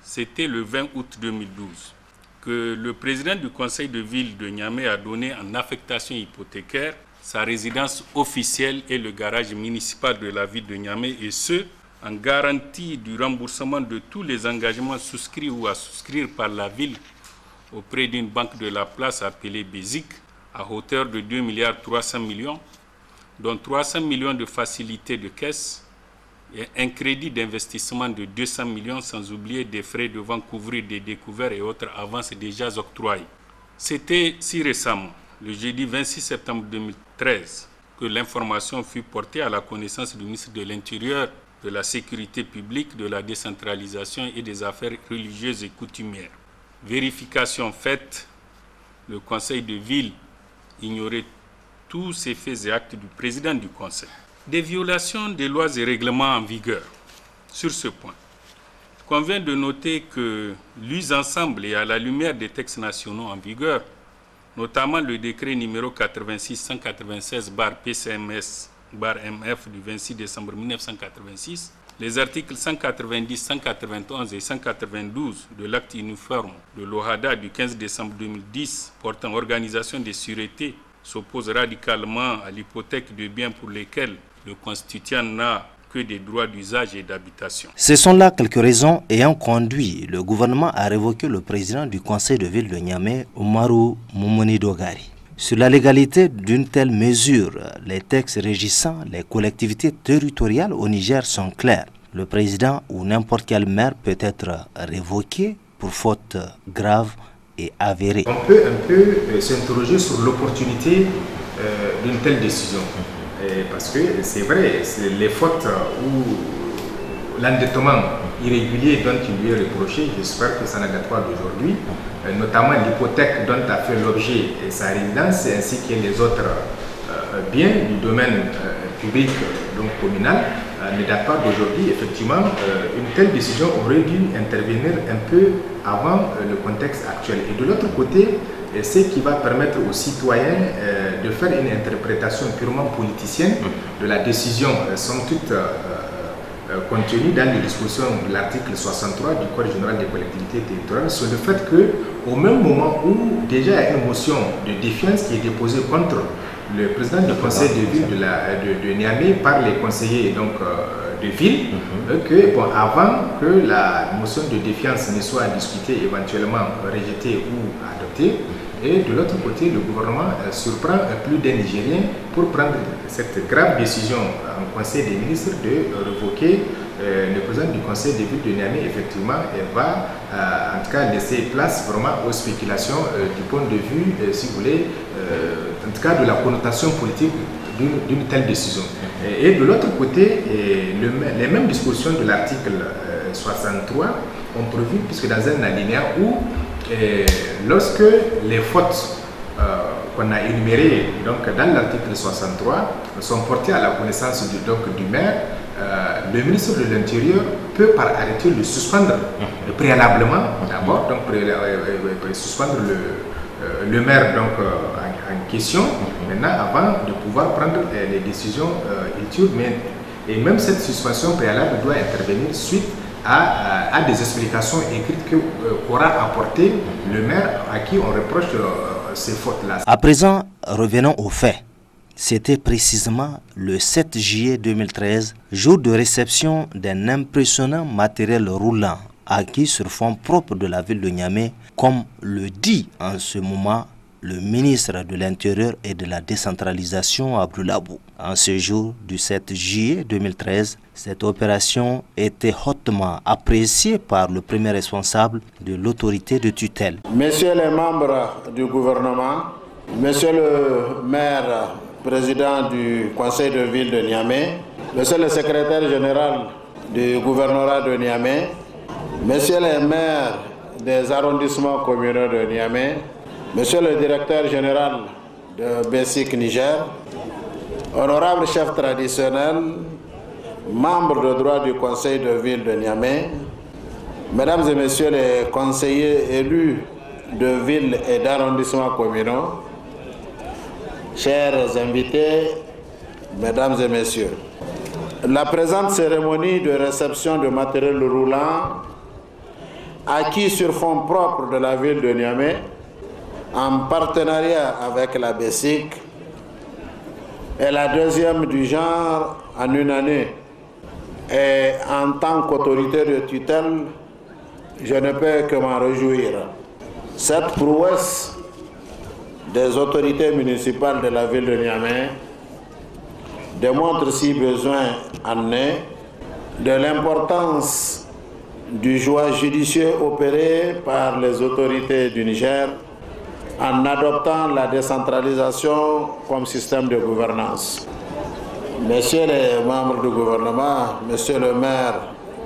c'était le 20 août 2012, que le président du conseil de ville de Niamey a donné en affectation hypothécaire sa résidence officielle et le garage municipal de la ville de Niamey, et ce, en garantie du remboursement de tous les engagements souscrits ou à souscrire par la ville auprès d'une banque de la place appelée BESIC à hauteur de 2,3 milliards, dont 300 millions de facilités de caisse et un crédit d'investissement de 200 millions, sans oublier des frais devant couvrir des découvertes et autres avances déjà octroyées. C'était si récemment, le jeudi 26 septembre 2013, que l'information fut portée à la connaissance du ministre de l'Intérieur, de la Sécurité publique, de la décentralisation et des affaires religieuses et coutumières. Vérification faite, le conseil de ville ignorait tous ces faits et actes du président du conseil. Des violations des lois et règlements en vigueur. Sur ce point, il convient de noter que, lus ensemble et à la lumière des textes nationaux en vigueur, notamment le décret numéro 86-196/PCMS/MF du 26 décembre 1986, les articles 190, 191 et 192 de l'acte uniforme de l'OHADA du 15 décembre 2010 portant organisation des sûretés s'opposent radicalement à l'hypothèque de biens pour lesquels le constituant n'a que des droits d'usage et d'habitation. Ce sont là quelques raisons ayant conduit le gouvernement à révoquer le président du conseil de ville de Niamey, Oumarou Moumouni Dogari. Sur la légalité d'une telle mesure, les textes régissant les collectivités territoriales au Niger sont clairs. Le président ou n'importe quel maire peut être révoqué pour faute grave et avérée. On peut un peu s'interroger sur l'opportunité d'une telle décision. Parce que c'est vrai, les fautes ou l'endettement irrégulier dont il lui est reproché, j'espère que ça ne date pas d'aujourd'hui, notamment l'hypothèque dont a fait l'objet sa résidence ainsi que les autres biens du domaine public, donc communal, ne date pas d'aujourd'hui. Effectivement, une telle décision aurait dû intervenir un peu avant le contexte actuel. Et de l'autre côté, ce qui va permettre aux citoyens de faire une interprétation purement politicienne de la décision, somme toute contenue dans les dispositions de l'article 63 du Code général des collectivités territoriales, sur le fait qu'au même moment où déjà il y a une motion de défiance qui est déposée contre le président du conseil de ville de Niamey par les conseillers donc, de ville, que bon, avant que la motion de défiance ne soit discutée, éventuellement rejetée ou adoptée, et de l'autre côté, le gouvernement surprend plus d'un Nigérien pour prendre cette grave décision en conseil des ministres de revoquer le président du conseil de ville de Niamey. Effectivement, elle va en tout cas laisser place vraiment aux spéculations du point de vue, si vous voulez, en tout cas de la connotation politique d'une telle décision. Et de l'autre côté, les mêmes dispositions de l'article 63 ont prévu, puisque dans un alinéa où lorsque les fautes qu'on a énumérées donc, dans l'article 63 sont portées à la connaissance du maire, le ministre de l'Intérieur peut par arrêté le suspendre préalablement, d'abord, donc suspendre le maire donc, en question, maintenant avant de pouvoir prendre les décisions utiles. Et même cette suspension préalable doit intervenir suite à des explications écrites qu'aura apporté le maire à qui on reproche ces fautes-là. À présent, revenons aux faits. C'était précisément le 7 juillet 2013, jour de réception d'un impressionnant matériel roulant acquis sur fonds propres de la ville de Niamey, comme le dit en ce moment le ministre de l'Intérieur et de la décentralisation Abdoulaye Abou. En ce jour du 7 juillet 2013, cette opération était hautement appréciée par le premier responsable de l'autorité de tutelle. Messieurs les membres du gouvernement, monsieur le maire, président du conseil de ville de Niamey, monsieur le secrétaire général du gouvernorat de Niamey, messieurs les maires des arrondissements communaux de Niamey, monsieur le directeur général de BESIC Niger, honorable chef traditionnel, membres de droit du conseil de ville de Niamey, mesdames et messieurs les conseillers élus de ville et d'arrondissements communaux, chers invités, mesdames et messieurs, la présente cérémonie de réception de matériel roulant acquis sur fonds propres de la ville de Niamey, en partenariat avec la BESIC, est la deuxième du genre en une année. Et en tant qu'autorité de tutelle, je ne peux que m'en réjouir. Cette prouesse des autorités municipales de la ville de Niamey démontre, si besoin en est, de l'importance du choix judicieux opéré par les autorités du Niger en adoptant la décentralisation comme système de gouvernance. Messieurs les membres du gouvernement, monsieur le maire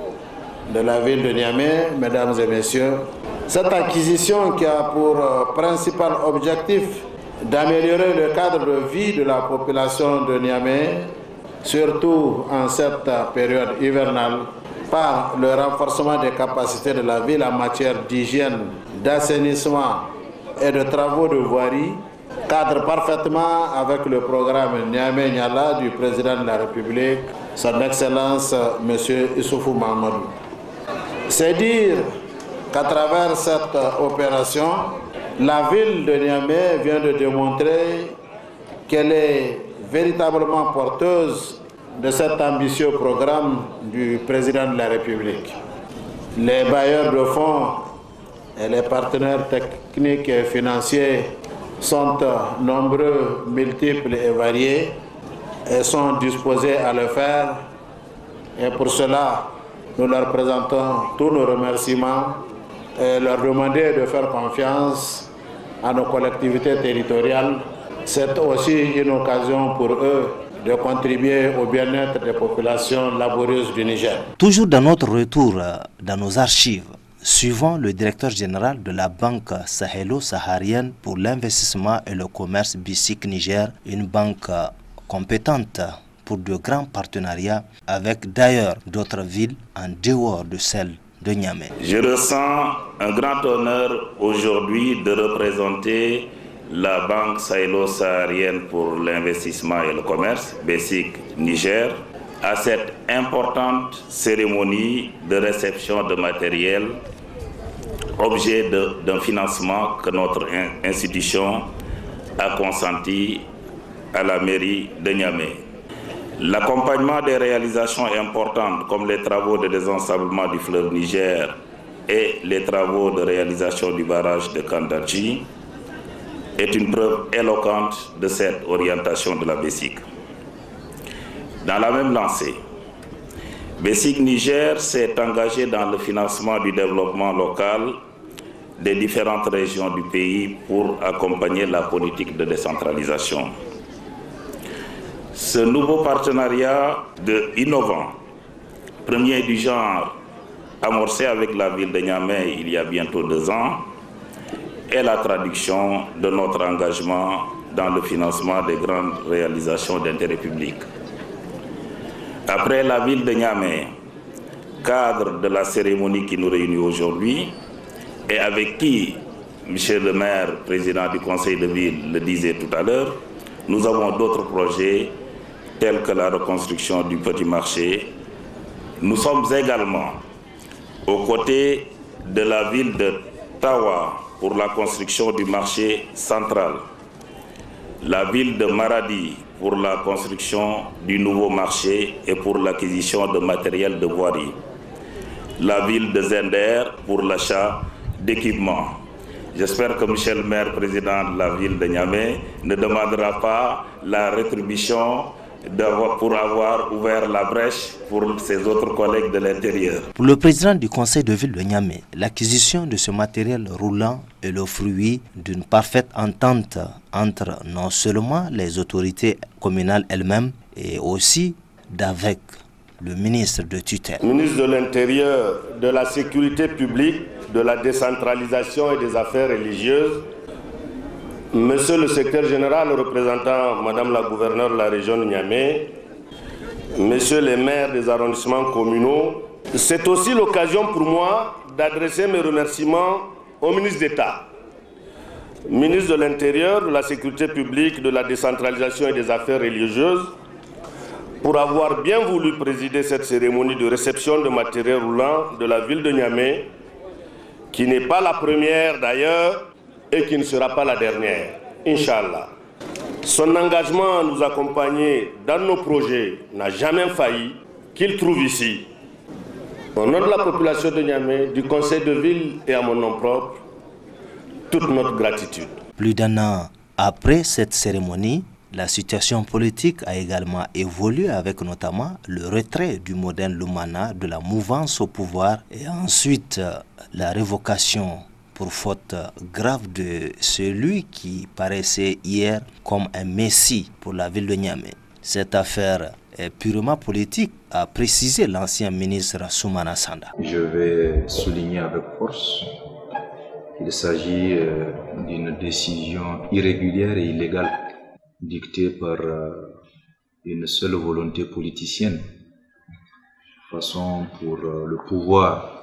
de la ville de Niamey, mesdames et messieurs, cette acquisition qui a pour principal objectif d'améliorer le cadre de vie de la population de Niamey, surtout en cette période hivernale, par le renforcement des capacités de la ville en matière d'hygiène, d'assainissement et de travaux de voirie, cadre parfaitement avec le programme Niamey-Niala du président de la République, son Excellence M. Issoufou Mahamadou. C'est dire qu'à travers cette opération, la ville de Niamey vient de démontrer qu'elle est véritablement porteuse de cet ambitieux programme du président de la République. Les bailleurs de fonds et les partenaires techniques et financiers sont nombreux, multiples et variés et sont disposés à le faire. Et pour cela, nous leur présentons tous nos remerciements et leur demander de faire confiance à nos collectivités territoriales. C'est aussi une occasion pour eux de contribuer au bien-être des populations laborieuses du Niger. Toujours dans notre retour dans nos archives, suivant le directeur général de la Banque sahélo-saharienne pour l'investissement et le commerce BESIC Niger, une banque compétente pour de grands partenariats avec d'ailleurs d'autres villes en dehors de celle de Niamey. Je ressens un grand honneur aujourd'hui de représenter la Banque sahélo-saharienne pour l'investissement et le commerce, BESIC Niger, à cette importante cérémonie de réception de matériel, objet d'un financement que notre institution a consenti à la mairie de Niamey. L'accompagnement des réalisations importantes comme les travaux de désensablement du fleuve Niger et les travaux de réalisation du barrage de Kandaji est une preuve éloquente de cette orientation de la BESIC. Dans la même lancée, BESIC Niger s'est engagé dans le financement du développement local des différentes régions du pays pour accompagner la politique de décentralisation. Ce nouveau partenariat innovant, premier du genre, amorcé avec la ville de Niamey il y a bientôt 2 ans, est la traduction de notre engagement dans le financement des grandes réalisations d'intérêt public. Après la ville de Niamey, cadre de la cérémonie qui nous réunit aujourd'hui, et avec qui, Monsieur le maire, président du conseil de ville, le disait tout à l'heure, nous avons d'autres projets tels que la reconstruction du petit marché. Nous sommes également aux côtés de la ville de Tawa pour la construction du marché central, la ville de Maradi pour la construction du nouveau marché et pour l'acquisition de matériel de voirie, la ville de Zender pour l'achat d'équipements. J'espère que Michel le maire, président de la ville de Niamey, ne demandera pas la rétribution pour avoir ouvert la brèche pour ses autres collègues de l'intérieur. Pour le président du conseil de ville de Niamey, l'acquisition de ce matériel roulant est le fruit d'une parfaite entente entre non seulement les autorités communales elles-mêmes et aussi d'avec le ministre de tutelle. Ministre de l'Intérieur, de la Sécurité publique, de la décentralisation et des affaires religieuses, Monsieur le secrétaire général représentant Madame la gouverneure de la région de Niamey, Messieurs les maires des arrondissements communaux, c'est aussi l'occasion pour moi d'adresser mes remerciements au ministre d'État, ministre de l'Intérieur, de la Sécurité publique, de la décentralisation et des affaires religieuses, pour avoir bien voulu présider cette cérémonie de réception de matériel roulant de la ville de Niamey qui n'est pas la première d'ailleurs et qui ne sera pas la dernière, Inch'Allah. Son engagement à nous accompagner dans nos projets n'a jamais failli, qu'il trouve ici. Au nom de la population de Niamey, du conseil de ville et à mon nom propre, toute notre gratitude. Plus d'un an après cette cérémonie, la situation politique a également évolué avec notamment le retrait du modèle Lumana de la mouvance au pouvoir et ensuite la révocation pour faute grave de celui qui paraissait hier comme un messie pour la ville de Niamey. Cette affaire est purement politique, a précisé l'ancien ministre Soumana Sanda. Je vais souligner avec force qu'il s'agit d'une décision irrégulière et illégale dictée par une seule volonté politicienne, façon pour le pouvoir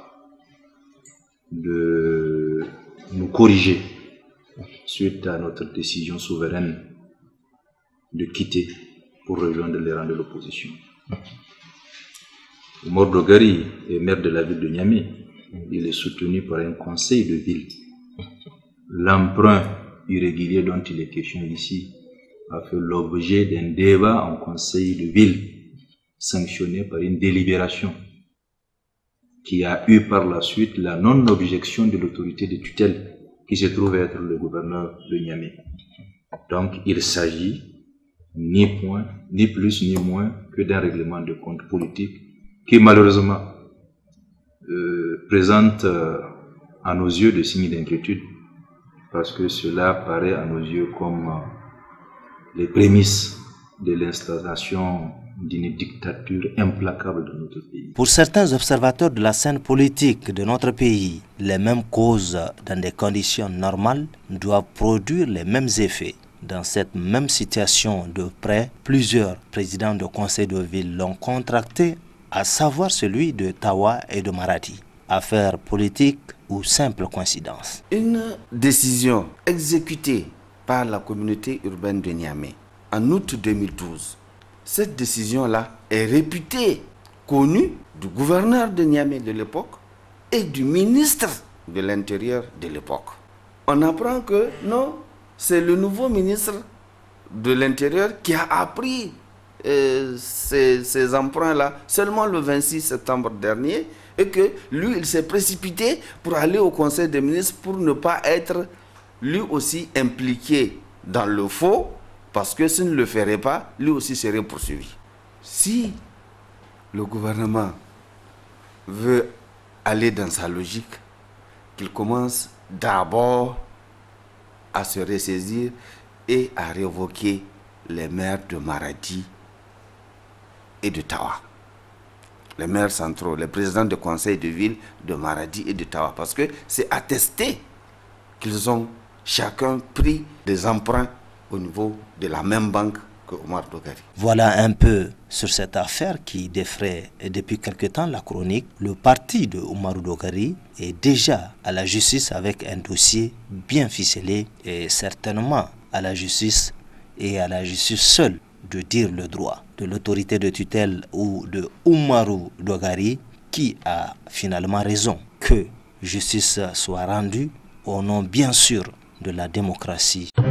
de nous corriger suite à notre décision souveraine de quitter pour rejoindre les rangs de l'opposition. Oumar Dogari est maire de la ville de Niamey. Il est soutenu par un conseil de ville. L'emprunt irrégulier dont il est question ici a fait l'objet d'un débat en conseil de ville, sanctionné par une délibération qui a eu par la suite la non-objection de l'autorité de tutelle qui se trouve être le gouverneur de Niamey. Donc il s'agit ni plus ni moins que d'un règlement de compte politique qui malheureusement présente à nos yeux des signes d'inquiétude parce que cela paraît à nos yeux comme les prémices de l'installation d'une dictature implacable de notre pays. Pour certains observateurs de la scène politique de notre pays, les mêmes causes dans des conditions normales doivent produire les mêmes effets. Dans cette même situation de près, plusieurs présidents de conseils de ville l'ont contracté, à savoir celui de Tawa et de Maradi. Affaire politique ou simple coïncidence? Une décision exécutée par la communauté urbaine de Niamey en août 2012. Cette décision-là est réputée, connue du gouverneur de Niamey de l'époque et du ministre de l'Intérieur de l'époque. On apprend que non, c'est le nouveau ministre de l'Intérieur qui a appris ces emprunts-là seulement le 26 septembre dernier et que lui, il s'est précipité pour aller au Conseil des ministres pour ne pas être lui aussi impliqué dans le faux, parce que s'il ne le ferait pas, lui aussi serait poursuivi. Si le gouvernement veut aller dans sa logique, qu'il commence d'abord à se ressaisir et à révoquer les maires de Maradi et de Tawa. Les maires centraux, les présidents de conseil de ville de Maradi et de Tawa, parce que c'est attesté qu'ils ont chacun pris des emprunts au niveau de la même banque que Oumar Dogari. Voilà un peu sur cette affaire qui défraie depuis quelque temps la chronique. Le parti de Oumar Dogari est déjà à la justice avec un dossier bien ficelé et certainement à la justice et à la justice seule de dire le droit de l'autorité de tutelle ou de Oumarou Dogari qui a finalement raison que justice soit rendue au nom bien sûr de la démocratie.